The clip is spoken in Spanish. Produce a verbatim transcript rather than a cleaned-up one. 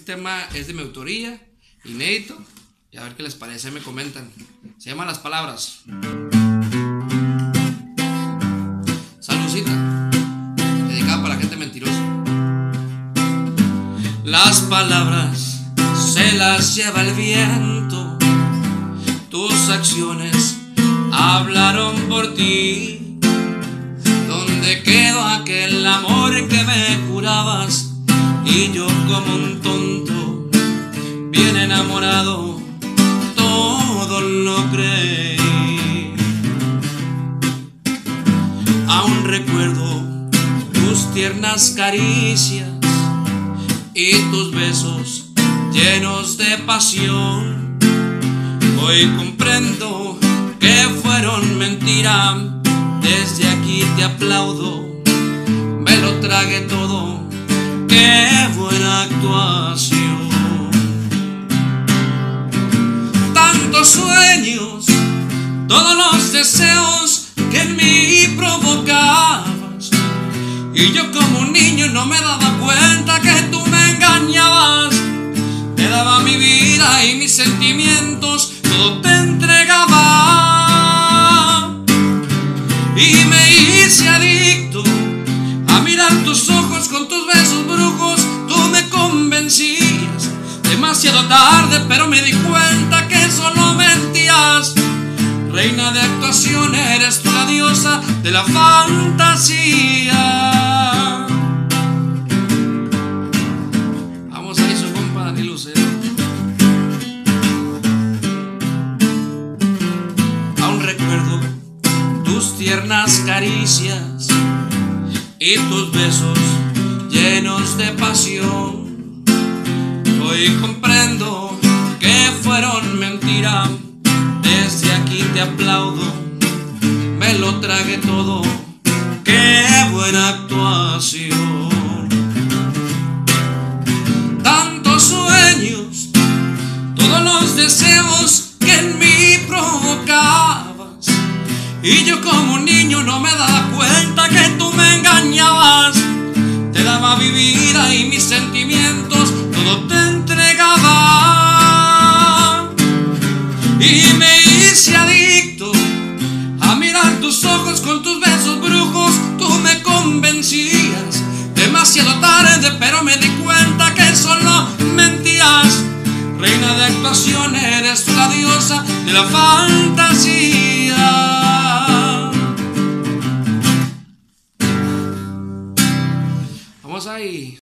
tema es de mi autoría, inédito, y a ver qué les parece, me comentan. Se llama Las Palabras. Saludcita, dedicada para la gente mentirosa. Las palabras se las lleva el viento, tus acciones hablaron por ti. ¿Dónde quedó aquel amor que me jurabas? Y yo como un tonto, bien enamorado, todo lo creí. Aún recuerdo tus tiernas caricias y tus besos llenos de pasión. Hoy comprendo que fueron mentira, desde aquí te aplaudo, me lo tragué todo, qué buena actuación. Tantos sueños, todos los deseos que en mí provocabas, y yo como un niño no me daba cuenta que tú me engañabas. Te daba mi vida y mis sentimientos, todo te entregaba, y me hice adicto a mirar tus ojos con tus besos brujos. Tú me convencías demasiado tarde, pero me di cuenta que solo mentías. Reina de actuación, eres tú la diosa de la fantasía. Vamos ahí, su compa Dani Lucero. Aún recuerdo tus tiernas caricias y tus besos llenos de pasión. Hoy comprendo que fueron mentira, desde aquí te aplaudo, me lo tragué todo, qué buena actuación. Tantos sueños, todos los deseos que en mí provocabas, y yo como un niño no me daba cuenta que tú me engañabas. Te daba mi vida y mis sentimientos, todo te entregaba, y me hice adicto a mirar tus ojos con tus besos brujos. Tú me convencías demasiado tarde, pero me di cuenta que solo mentías. Reina de actuación, eres tú la diosa de la fantasía. Vamos ahí.